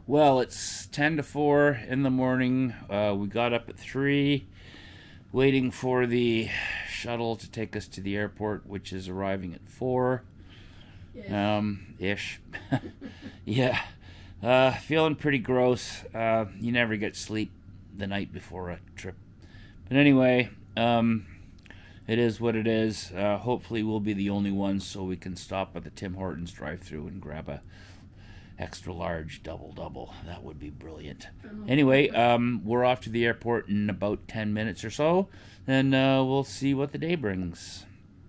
Well, it's 10 to 4 in the morning. We got up at 3, waiting for the shuttle to take us to the airport, which is arriving at 4. Ish. Yeah. Feeling pretty gross. You never get sleep the night before a trip. But anyway, it is what it is. Hopefully we'll be the only ones, so we can stop at the Tim Hortons drive-thru and grab a extra large double. That would be brilliant. Anyway, we're off to the airport in about 10 minutes or so, and we'll see what the day brings.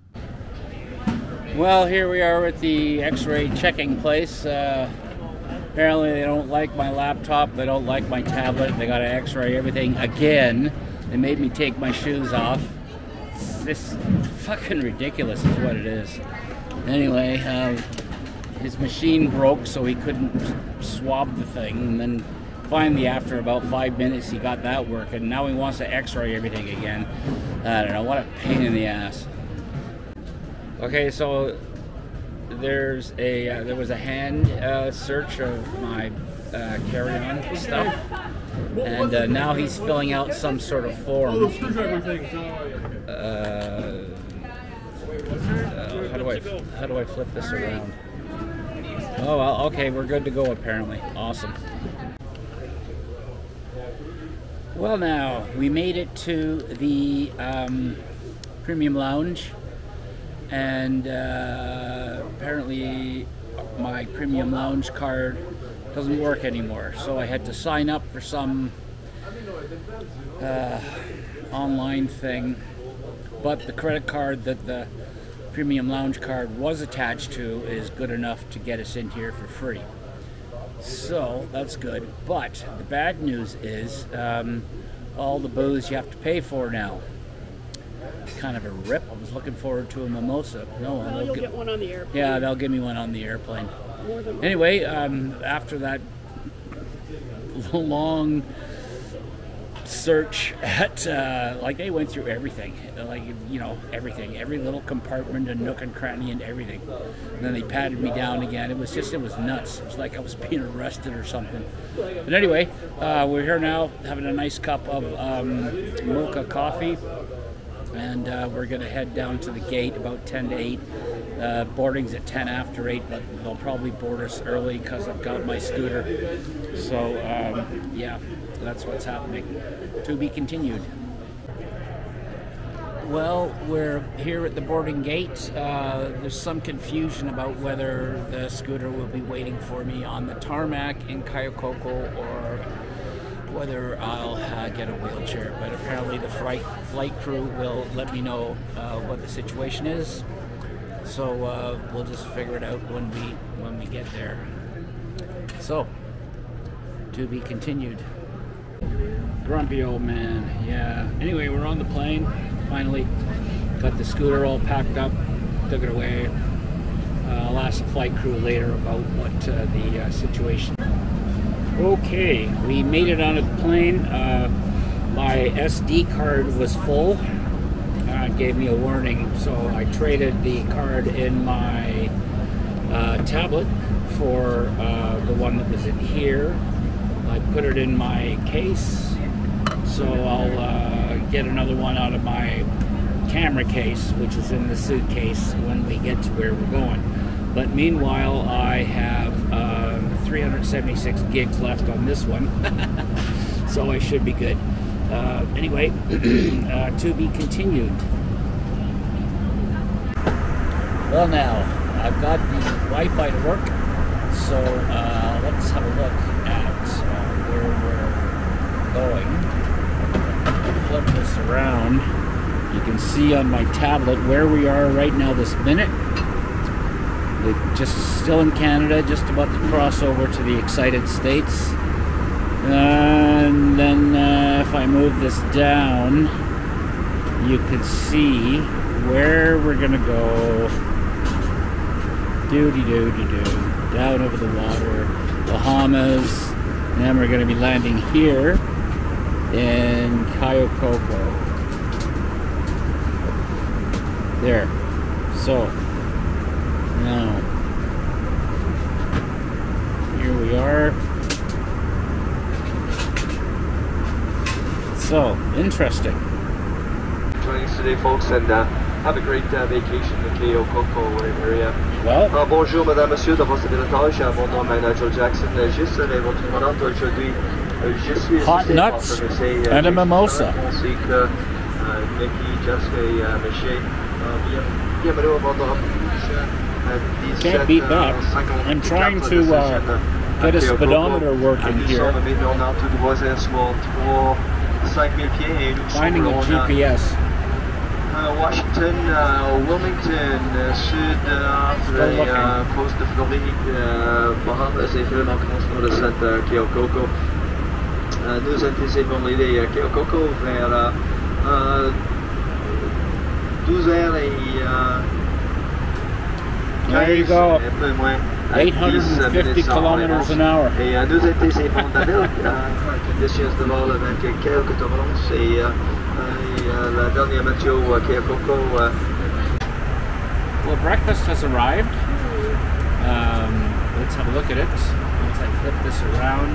Well, here we are at the x-ray checking place. Apparently they don't like my laptop, they don't like my tablet, they gotta x-ray everything again. They made me take my shoes off. It's fucking ridiculous is what it is. Anyway, his machine broke, so he couldn't swab the thing, and then finally after about 5 minutes he got that working. Now he wants to x-ray everything again. I don't know, what a pain in the ass. Okay, so there was a hand search of my carry-on stuff, and now he's filling out some sort of form. How do I flip this around? Oh, well, okay, we're good to go apparently. Awesome. Well, now, we made it to the premium lounge, and apparently my premium lounge card doesn't work anymore, so I had to sign up for some online thing, but the credit card that the premium lounge card was attached to is good enough to get us in here for free. So that's good, but the bad news is all the booze you have to pay for now. It's kind of a rip. I was looking forward to a mimosa. No, you'll get one on the airplane. Yeah, they'll give me one on the airplane. More than anyway, after that long search at like they went through everything, like, you know, everything, every little compartment and nook and cranny and everything, and then they patted me down again. It was nuts. It was like I was being arrested or something. But anyway, we're here now having a nice cup of mocha coffee, and we're gonna head down to the gate about 10 to 8. Boarding's at 10 after 8, but they'll probably board us early because I've got my scooter. So yeah, that's what's happening. To be continued. Well, we're here at the boarding gate. There's some confusion about whether the scooter will be waiting for me on the tarmac in Cayo or whether I'll get a wheelchair. But apparently the flight crew will let me know what the situation is. So we'll just figure it out when we get there. So, to be continued. Grumpy old man, yeah. Anyway, we're on the plane, finally. Got the scooter all packed up, took it away. I'll ask the flight crew later about what the situation. Okay, we made it on a plane. My SD card was full. It gave me a warning, so I traded the card in my tablet for the one that was in here. I put it in my case, so I'll get another one out of my camera case, which is in the suitcase when we get to where we're going. But meanwhile, I have 376 gigs left on this one, so I should be good. Anyway, to be continued. Well, now, I've got the Wi-Fi to work, so let's have a look at where we're going. Flip this around. You can see on my tablet where we are right now this minute. We're just still in Canada, just about to cross over to the excited States. And then if I move this down, you can see where we're gonna go. Down over the water, Bahamas, and then we're gonna be landing here in Cayo. There. So now here we are. So, interesting. Joining us today, folks, and have a great vacation in the Cayo Coco area. Well, bonjour, madame, monsieur, d'abord c'est bien entendu. Mon nom est Nigel Jackson. Juste votre commandant aujourd'hui. Je suis hot nuts and a mimosa. Mickey, Jessica, Michelle. Bienvenue à bord de Can't beat that. I'm trying to get a speedometer working here. Finding a GPS. Washington, Wilmington, sud de la coast de Floride, Bahamas, c'est vraiment commencement de cette Cayo Coco. Nous anticipons l'idée Cayo Coco vers 12h15. There you go. 850 kilometers an hour. Et nous anticipons conditions de vol avec quelques turbulences et la dernière météo Cayo Coco. Well, breakfast has arrived. Let's have a look at it. Once I flip this around.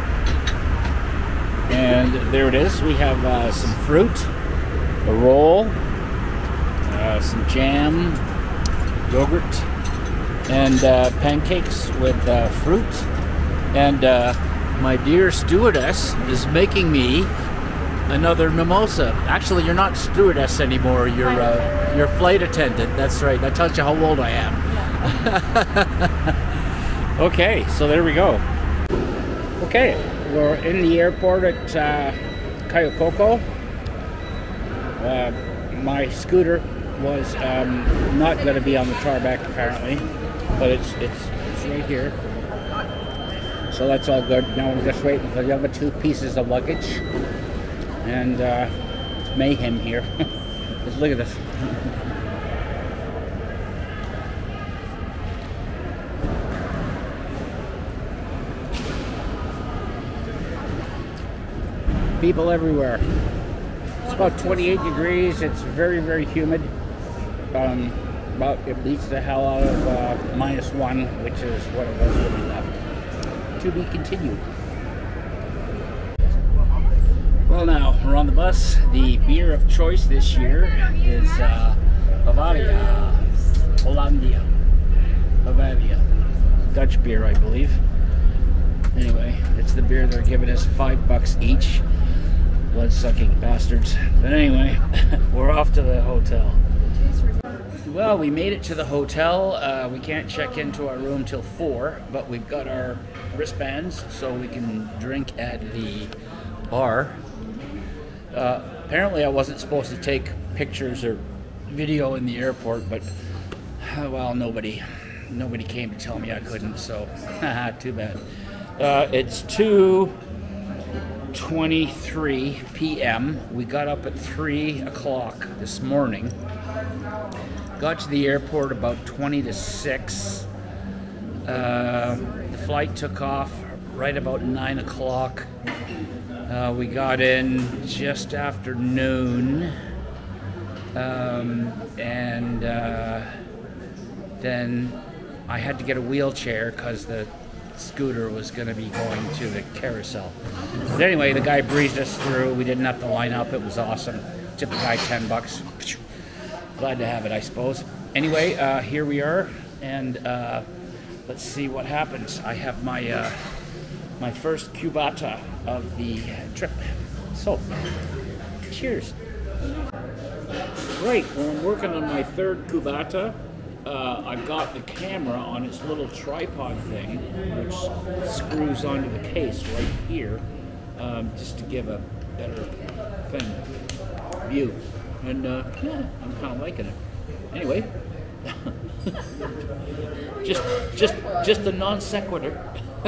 And there it is. We have some fruit, a roll, some jam, yogurt, and pancakes with fruit. And my dear stewardess is making me another mimosa. Actually, you're not stewardess anymore. You're flight attendant. That's right. That tells you how old I am. Okay, so there we go. Okay, we're in the airport at Cayo Coco. My scooter was not going to be on the tarmac apparently, but it's right here. So that's all good. Now we're just waiting for the other two pieces of luggage. And it's mayhem here. Just look at this. People everywhere. It's about 28 degrees. It's very, very humid. But it beats the hell out of -1, which is what it was when we left. To be continued. Well, now we're on the bus. The beer of choice this year is Bavaria, Hollandia, Bavaria, Dutch beer, I believe. Anyway, it's the beer they're giving us $5 each. Blood-sucking bastards. But anyway, we're off to the hotel. Well, we made it to the hotel. We can't check into our room till 4, but we've got our wristbands so we can drink at the bar. Apparently I wasn't supposed to take pictures or video in the airport, but well, nobody came to tell me I couldn't, so too bad. It's 2:23 p.m. We got up at 3 o'clock this morning. Got to the airport about 20 to 6. The flight took off right about 9 o'clock. We got in just after noon, and then I had to get a wheelchair because the scooter was going to be going to the carousel. But anyway, the guy breezed us through. We didn't have to line up. It was awesome. Tipped the guy $10. Glad to have it, I suppose. Anyway, here we are, and let's see what happens. I have my my first cubata of the trip. So, cheers. Right, well, I'm working on my third cubata. I've got the camera on its little tripod thing, which screws onto the case right here, just to give a better view. And yeah, I'm kind of liking it. Anyway, just a non sequitur.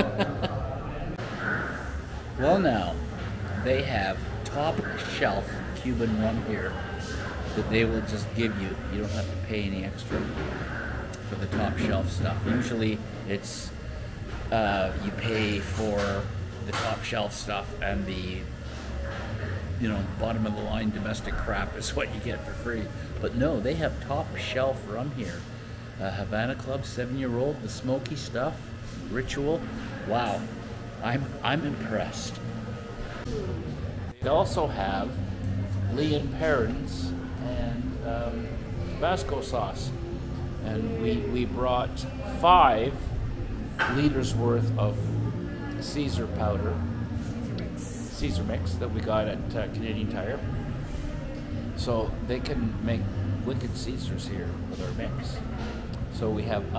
Well, now they have top shelf Cuban rum here that they will just give you. You don't have to pay any extra for the top shelf stuff. Usually it's you pay for the top shelf stuff, and the bottom of the line domestic crap is what you get for free. But no, they have top shelf rum here. Havana Club 7-year-old, the smoky stuff, Ritual. Wow, I'm impressed. They also have Leon Perrins and Tabasco sauce. And we brought 5 liters worth of Caesar powder, Caesar mix that we got at Canadian Tire. So they can make wicked Caesars here with our mix. So we have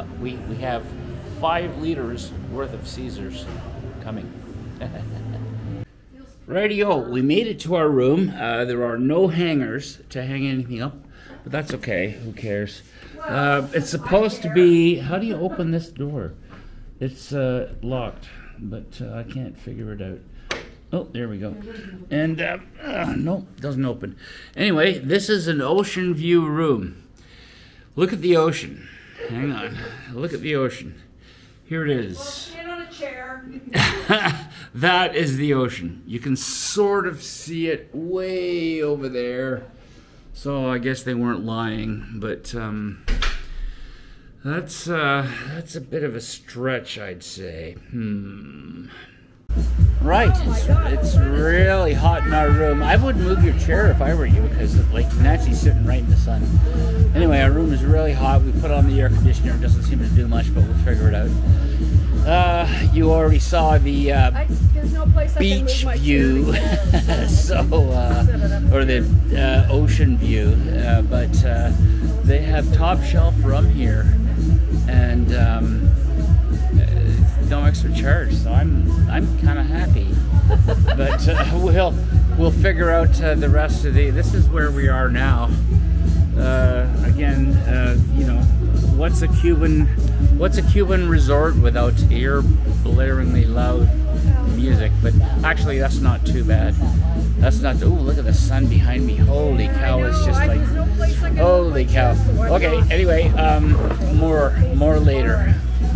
5 liters worth of Caesars coming. Rightio, we made it to our room. There are no hangers to hang anything up, but that's okay. Who cares? It's supposed to be. How do you open this door? It's locked, but I can't figure it out. Oh, there we go. And nope, doesn't open. Anyway, this is an ocean view room. Look at the ocean. Hang on. Look at the ocean. Here it is. Stand on a chair. That is the ocean. You can sort of see it way over there. So I guess they weren't lying, but that's a bit of a stretch, I'd say. Right, it's really hot in our room. I would move your chair if I were you, because like Nancy's sitting right in the sun. Anyway, our room is really hot. We put on the air conditioner. It doesn't seem to do much, but we'll figure it out. You already saw the beach view, so or the ocean view, but they have top shelf rum here, and no extra charge, so I'm kind of happy. But we'll figure out the rest of the. This is where we are now. Again, you know, what's a Cuban resort without ear-blaringly loud music? But actually, that's not too bad. That's not. Ooh, look at the sun behind me. Holy cow! It's just like holy cow. Okay. Anyway, more later.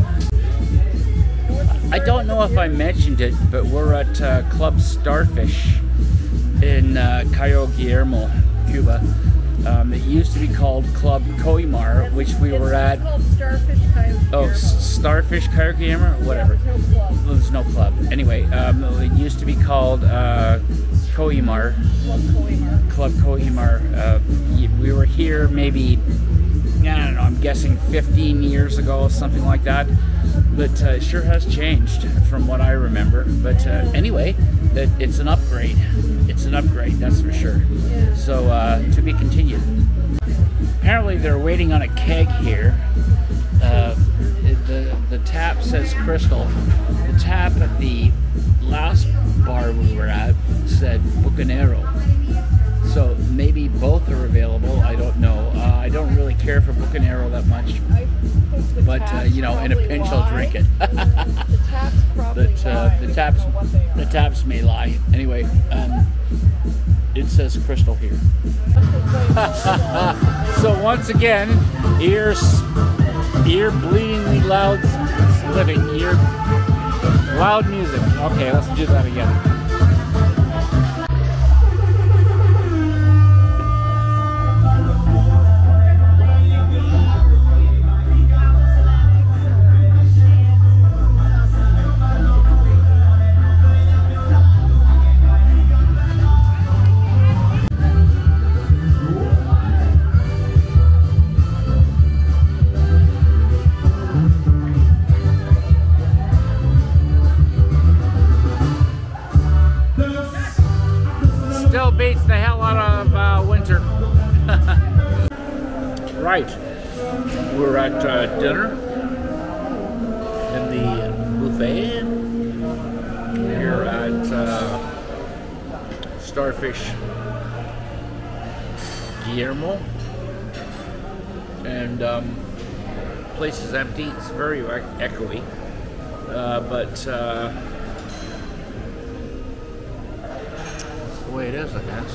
I don't know if I mentioned it, but we're at Club Starfish in Cayo Guillermo, Cuba. It used to be called Club Coimar, which we were at. It's called Starfish Cayo Guillermo. Oh, Starfish Cayo Guillermo? Whatever. Yeah, there's no club. Well, there's no club. Anyway, it used to be called Coimar. Club Coimar. Club Coimar. We were here maybe, I don't know, I'm guessing 15 years ago, something like that. But it sure has changed from what I remember. But anyway, it's an upgrade. It's an upgrade, that's for sure. Yeah. So to be continued. Apparently they're waiting on a keg here. The tap says Crystal. The tap at the last bar we were at said Bucanero. So maybe both are available. I don't know. I don't really care for Bucanero that much. But you know, in a pinch, I'll drink it. The taps probably the taps may lie. Anyway, it says Crystal here. So once again, ear bleedingly loud living, ear loud music. Okay, let's do that again. Still beats the hell out of winter. Right, we're at dinner in the buffet here at Starfish Guillermo, and place is empty. It's very echoey, but the way it is, I guess.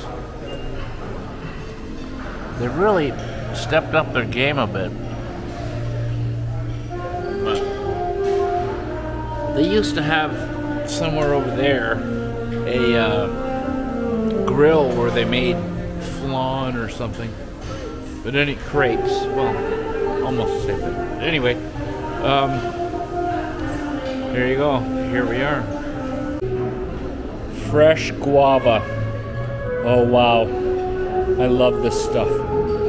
They've really stepped up their game a bit. But they used to have somewhere over there a grill where they made flan or something. But any crepes, well, almost the same thing. Anyway, there you go. Here we are. Fresh guava. Oh wow, I love this stuff.